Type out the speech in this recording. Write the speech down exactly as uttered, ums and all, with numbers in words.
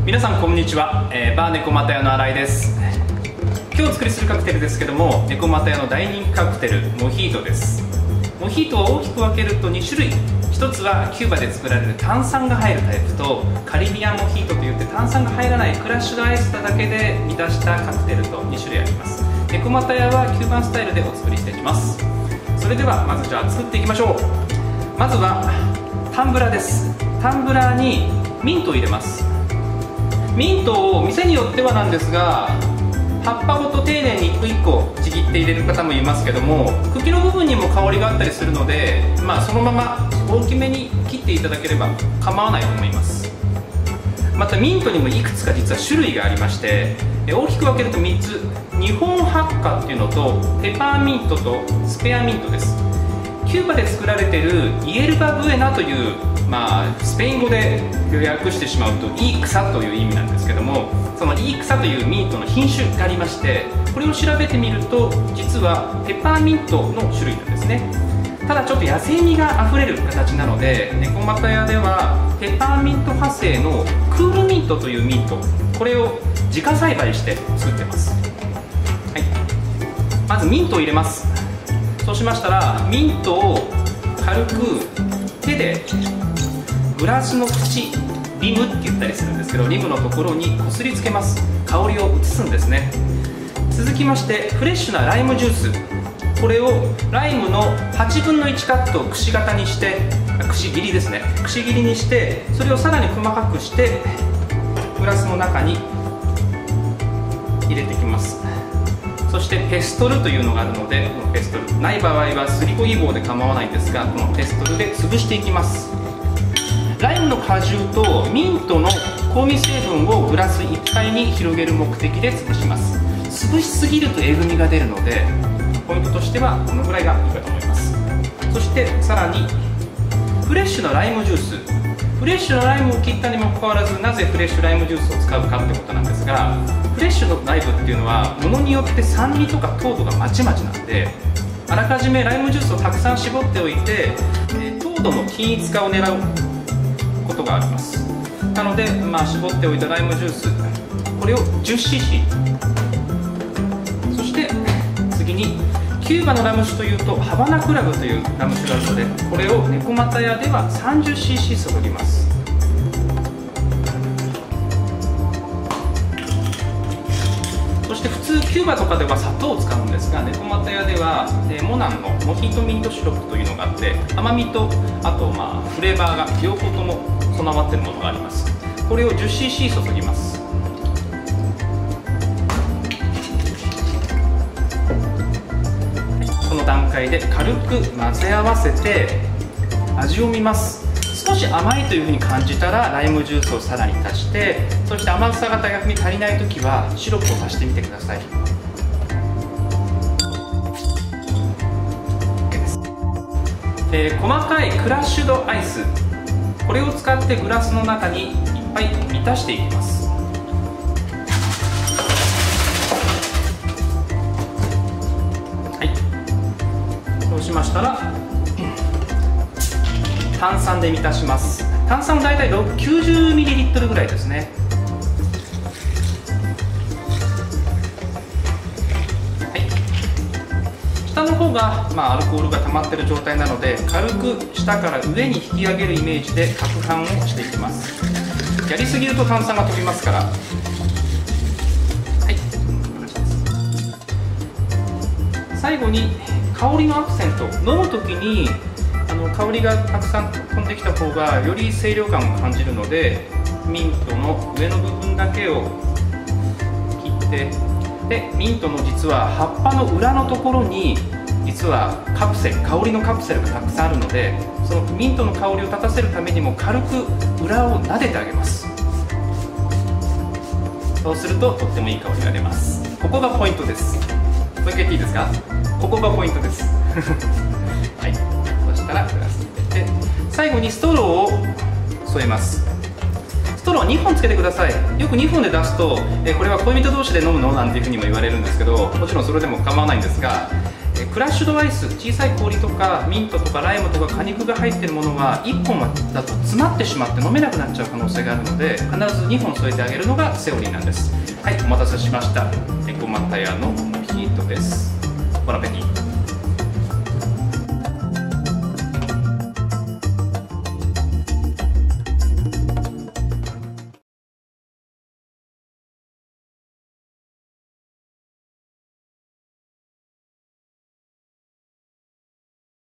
皆さんこんにちは、えー、バー猫又屋の新井です。今日お作りするカクテルですけども、猫又屋の大人気カクテルモヒートです。モヒートを大きく分けるとに種類。ひとつはキューバで作られる炭酸が入るタイプと、カリビアンモヒートといって炭酸が入らないクラッシュドアイスだけで満たしたカクテルとに種類あります。猫又屋はキューバンスタイルでお作りしていきます。それではまずじゃあ作っていきましょう。まずはタンブラーです。タンブラーにミントを入れます。ミントを店によってはなんですが、葉っぱごと丁寧にいっこいっこちぎって入れる方もいますけども、茎の部分にも香りがあったりするので、まあ、そのまま大きめに切っていただければ構わないと思います。またミントにもいくつか実は種類がありまして、大きく分けるとみっつ、日本ハッカっていうのとペパーミントとスペアミントです。キューバで作られているイエルバブエナという、まあ、スペイン語で訳してしまうといい草という意味なんですけども、そのいい草というミントの品種がありまして、これを調べてみると実はペパーミントの種類なんですね。ただちょっと野生味があふれる形なので、猫又屋ではペパーミント派生のクールミントというミント、これを自家栽培して作ってます。はい、まずミントを入れます。そうしましたらミントを軽く手でグラスの縁、リムって言ったりするんですけど、リムのところにこすりつけます。香りを移すんですね。続きましてフレッシュなライムジュース、これをライムのはちぶんのいちカットをくし形にして、くし切りですね、くし切りにして、それをさらに細かくしてグラスの中に入れていきます。そしてペストルというのがあるので、このペストルない場合はすりこぎ棒で構わないんですが、このペストルで潰していきます。ライムの果汁とミントの香味成分をグラスいっぱいに広げる目的で潰します。潰しすぎるとえぐみが出るので、ポイントとしてはこのぐらいがいいかと思います。そしてさらにフレッシュなライムジュース、フレッシュなライムを切ったにもかかわらず、なぜフレッシュライムジュースを使うかってことなんですが、フレッシュのライムっていうのはものによって酸味とか糖度がまちまちなんで、あらかじめライムジュースをたくさん絞っておいて、糖度の均一化を狙うことがあります。なので、まあ、絞っておいたライムジュース、これを じゅっシーシー、 そして次にキューバのラム酒というとハバナクラブというラム酒があるので、これを猫又屋では さんじゅっシーシー 注ぎます。そして普通キューバとかでは砂糖を使うんですが、猫又屋ではモナンのモヒートミントシロップというのがあって、甘みとあとまあフレーバーが両方とも備わっているものがあります。これを じゅっシーシー 注ぎます。この段階で軽く混ぜ合わせて味を見ます。少し甘いというふうに感じたらライムジュースをさらに足して、そして甘さが逆に足りないときはシロップを足してみてください。えー、細かいクラッシュドアイス、これを使ってグラスの中にいっぱい満たしていきます。はい、そうしましたら炭酸で満たします。炭酸はだいたいきゅうじゅうミリリットル ぐらいですね。はい、下の方が、まあ、アルコールが溜まっている状態なので、軽く下から上に引き上げるイメージで攪拌をしていきます。やりすぎると炭酸が飛びますから。はい、最後に香りのアクセント、飲む時にあの香りがたくさん飛んできた方がより清涼感を感じるので、ミントの上の部分だけを切って、でミントの実は葉っぱの裏のところに実はカプセル、香りのカプセルがたくさんあるので、そのミントの香りを立たせるためにも軽く裏を撫でてあげます。そうするととってもいい香りが出ます。ここがポイントです。もう一回言っていいですか？ここがポイントです。はい、そしたらグラスに入れて、最後にストローを添えます。ストローにほんつけてください。よくにほんで出すと、えこれは恋人同士で飲むのなんていうふうにも言われるんですけど、もちろんそれでも構わないんですが、 クラッシュドアイス、小さい氷とかミントとかライムとか果肉が入っているものはいっぽんだと詰まってしまって飲めなくなっちゃう可能性があるので、必ずにほん添えてあげるのがセオリーなんです。はい、お待たせしました。ネコマタヤのモヒートです。ボナペティ。